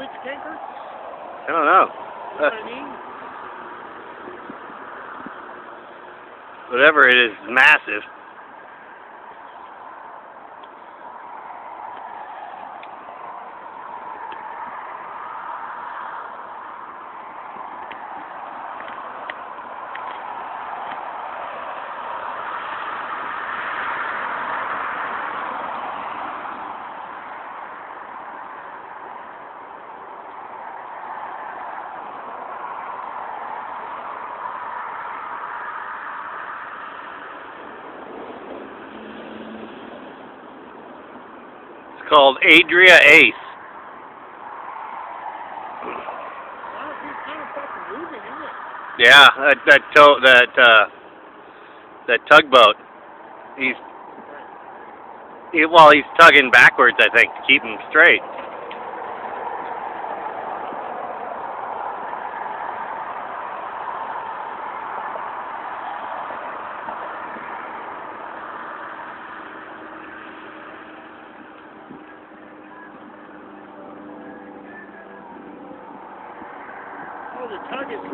switch tanker? I don't know. You know what I mean? Whatever it is, massive. It's called Adria Ace. Wow, he's kind of fucking moving, isn't it? Yeah, that tugboat. He's tugging backwards, I think, to keep him straight. Oh, the tug is...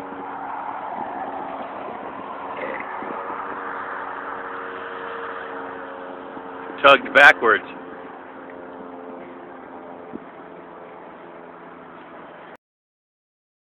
Tugged backwards.